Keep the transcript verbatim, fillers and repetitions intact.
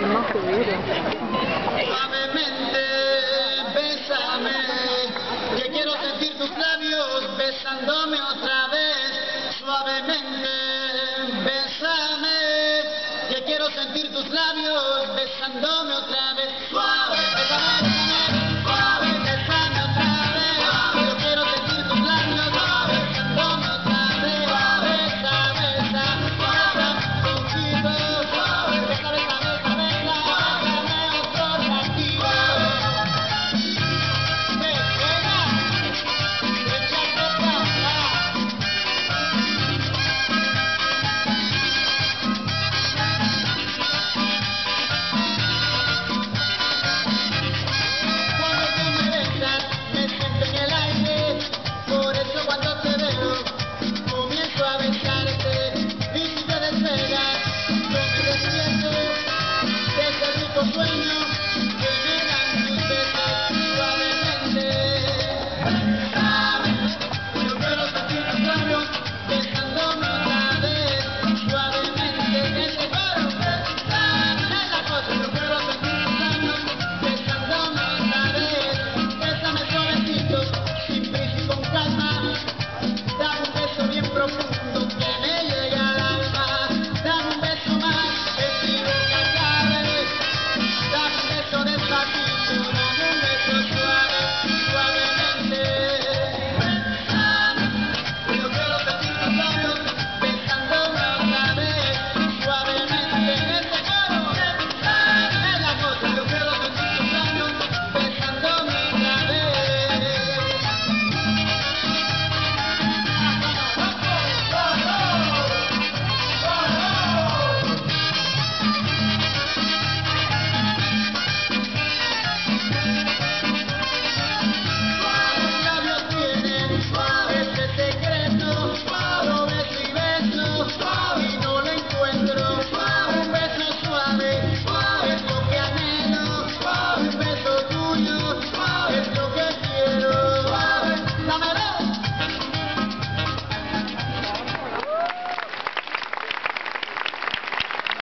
Más seguro. Suavemente, bésame, que quiero sentir tus labios besándome otra vez. Suavemente, bésame, que quiero sentir tus labios besándome otra vez. Suave, bésame, bésame, suave, bésame otra vez. Yo quiero sentir tus labios besándome otra vez. Besa, besa, besa, poquito, suave, besa, besa, besa, besa, bésame otro ratito. ¡Qué buena! ¡Échate para acá! Cuando tú me besas, me siento en el aire. Por eso cuando te veo, comienzo a besarte. Y si te despegas, yo me despierto de ese rico sueño.